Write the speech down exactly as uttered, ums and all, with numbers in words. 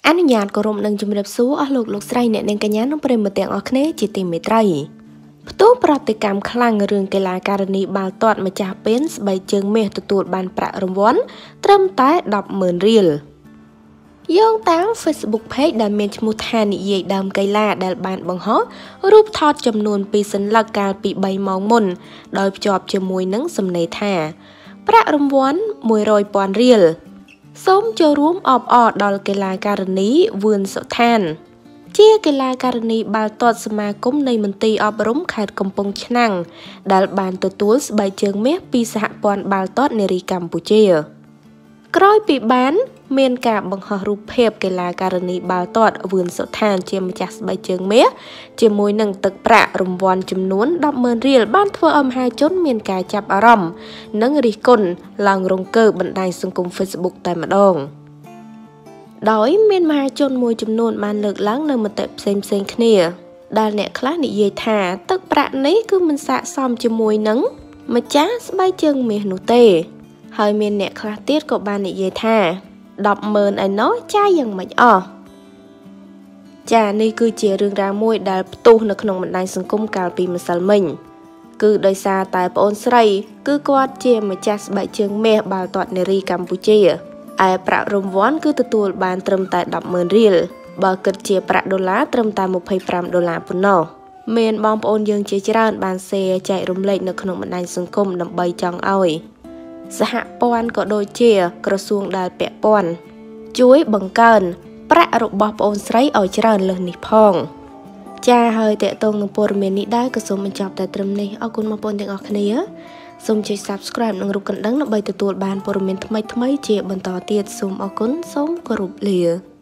អនុញ្ញាតគោរពនឹងជំរាបសួរអស់លោកលោកស្រីអ្នកនាងកញ្ញានិងប្រិយមិត្តទាំងអស់គ្នាជាទីមេត្រីផ្ទុះប្រតិកម្មខ្លាំងរឿងកីឡាការិនីបាល់ទាត់ម្ចាស់ពេនស្បែកជើងមាសទទួលបានប្រាក់រង្វាន់ត្រឹមតែ ដប់ម៉ឺន រៀលយោងតាម Facebook Page ដែលមានឈ្មោះថានិយាយដើមកីឡាដែលបានបង្ហោះរូបថតចំនួនពីរសន្លឹកកាលពីបីម៉ោងមុនដោយភ្ជាប់ជាមួយនឹងសំណេរថាប្រាក់រង្វាន់មួយរយពាន់រៀលសូមចូលរួមអបអរដល់កីឡាការិនីវឿនសុថានជាកីឡាការិនីបាល់ទាត់សមាគមនៃមន្ទីរអប់រំខេត្តកំពង់ឆ្នាំងដែលបានទទួលស្បែកជើងមាសពីសហព័ន្ធបាល់ទាត់នារីកម្ពុជាក្រោយពីបានមានការបង្ហោះរូបភាពកីឡាការិនីបាល់ទាត់វឿនសុថានជាម្ចាស់ស្បែកជើងមាសជាមួយនឹងទឹកប្រាក់រង្វាន់ចំនួន ដប់ម៉ឺន រៀលបានធ្វើឲ្យមហាជនមានការចាប់អារម្មណ៍និងរិះគន់ឡើងរង្គើបណ្ដាញសង្គម Facebook តែម្ដងដោយមានមហាជនមួយចំនួនបានលើកឡើងនៅមតិផ្សេងផ្សេងគ្នាដែលអ្នកខ្លះនិយាយថាទឹកប្រាក់នេះគឺមិនស័ក្តិសមជាមួយនឹងម្ចាស់ស្បែកជើងមាសនោះទេហើយមានអ្នកខ្លះទៀតក៏បាននិយាយថា ដប់ម៉ឺន ឯណោះចាយយ៉ាងម៉េចអស់ចានេះគឺជារឿងរ៉ាវមួយដែលផ្ទុះនៅក្នុងបណ្ដាញសង្គមកាលពីម្សិលមិញគឺដោយសារតែប្អូនស្រីគឺគាត់ជាម្ចាស់ស្បែកជើងមាសបាល់ទាត់នារីកម្ពុជាឯប្រាក់រង្វាន់គឺទទួលបានត្រឹមតែ ដប់ម៉ឺន រៀលបើគិតជាប្រាក់ដុល្លារត្រឹមតែ ម្ភៃប្រាំដុល្លារប៉ុណ្ណោះមានបងប្អូនយើងជាច្រើនបាន share ចែករំលែកនៅក្នុងបណ្ដាញសង្គមដើម្បីចង់ឲ្យសហព័ន្ធក៏ដូចជាក្រសួងដែលពាក់ព័ន្ធជួយបង្កើនប្រាក់របស់ប្អូនស្រីឲ្យច្រើនលើសនេះផងចាហើយតេតងនឹងព័ត៌មាននេះដែរក៏សូមបញ្ចប់តែត្រឹមនេះអរគុណបងប្អូនទាំងអស់គ្នាសូមចុច Subscribe និងរូបកណ្ដឹងដើម្បីទទួលបានព័ត៌មានថ្មីៗជាបន្តទៀតសូមអរគុណសូមគោរពលា